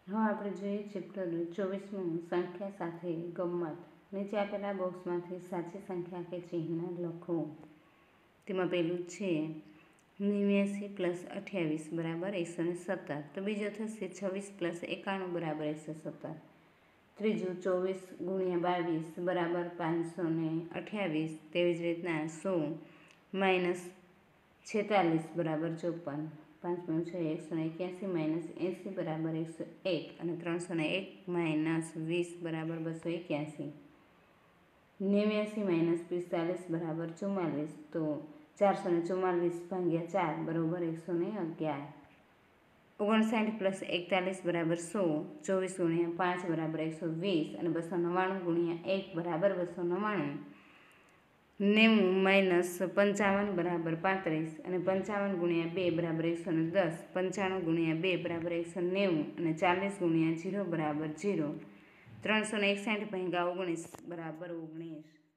હવે આપણે જોઈએ ચેપ્ટર 24મું સંખ્યા સાથે ગમ્મત। નીચે આપેલા બોક્સમાંથી સાચી સંખ્યા કે ચિહ્ન લખો। તેમાં પહેલું છે 89 + 28 = 117, તો બીજો થશે 26 + 91 = 117, ત્રીજું 24 × 22 = 528, તેવી જ રીતના 100 - 46 = 54, પાંચમું છે 181 - 80 = 101 અને 301 - 20 = 281, 89 - 45 = 44, તો 444 × 4 = 111, 59 + 41 = 100, 24 × 5 = 120 અને 299 × 1 = 299, 90 - 55 = 35 અને 55 × 2 = 110, 95 × 2 = 190 અને 40 × 0 = 0, 361 × 19 = 19।